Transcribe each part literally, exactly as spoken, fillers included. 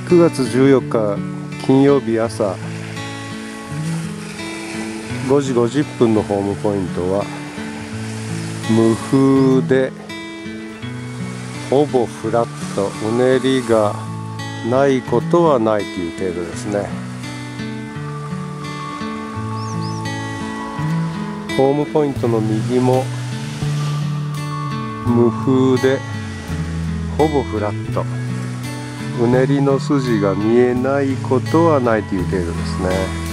くがつじゅうよっか金曜日朝ごじごじゅっぷんのホームポイントは無風でほぼフラット、うねりがないことはないという程度ですね。ホームポイントの右も無風でほぼフラット、うねりの筋が見えないことはないという程度ですね。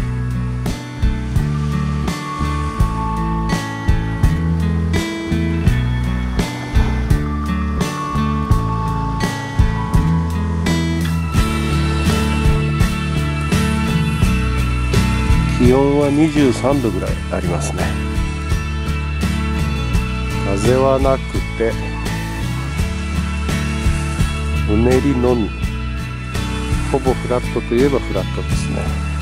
気温はにじゅうさんどぐらいありますね。風はなくてうねりのみ、ほぼフラットといえばフラットですね。